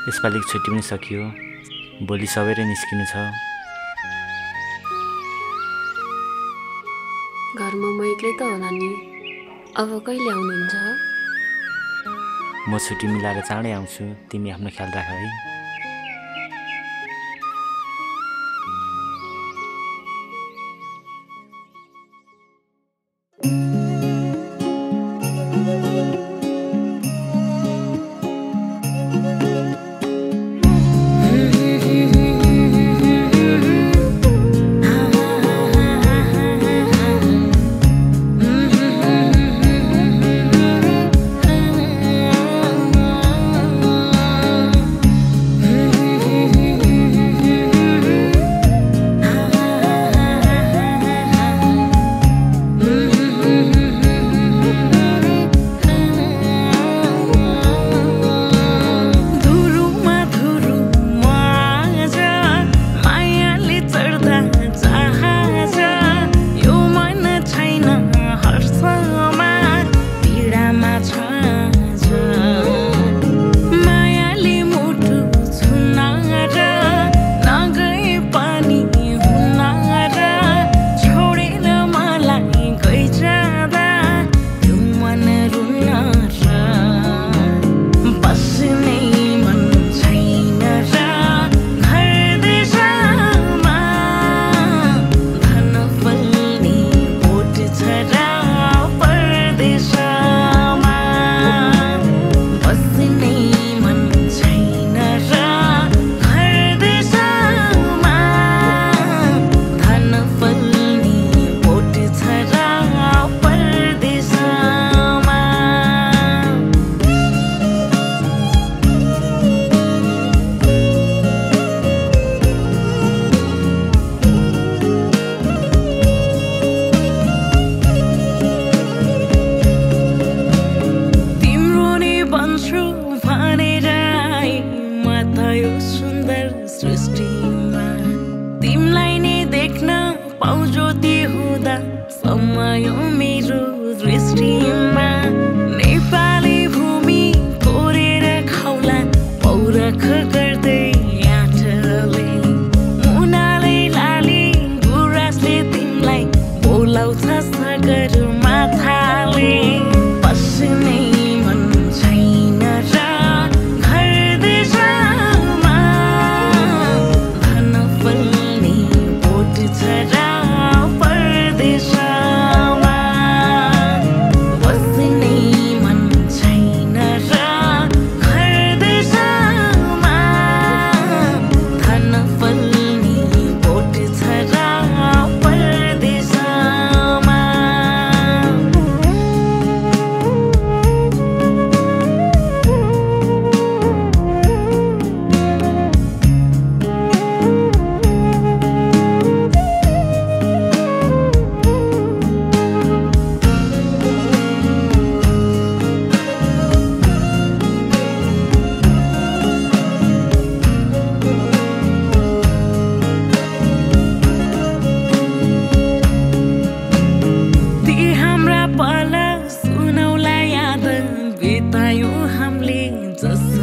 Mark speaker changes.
Speaker 1: यसपालिको छुट्टी पनि सकियो। भोलि सबैले निस्किनु छ।
Speaker 2: घरमा म एक्लै त होला नि। अब कहिले आउनुहुन्छ?
Speaker 1: म छुट्टी मिलाएर चाँडै आउँछु। तिमी आफ्नो ख्याल राख है।
Speaker 3: तिमलाई नै देख्न पाउ ज्योति हुँदा समय मेरो दृष्टिमा नेपाली भूमि कोरेर खाउला पौरख गर्दै आठले मुनाले लाली गुराँसले तिमलाई बोलाउँछ सागर माथाले बस्ने मन छैन र घर देशमा धन फल्ने बोट छ र परदेशमा बस्ने मन छैन र घर देशमा धन फल्ने बोट छ र परदेशमा ती हाम्रा पल सुनौला याद बितायौं हामीले जसरी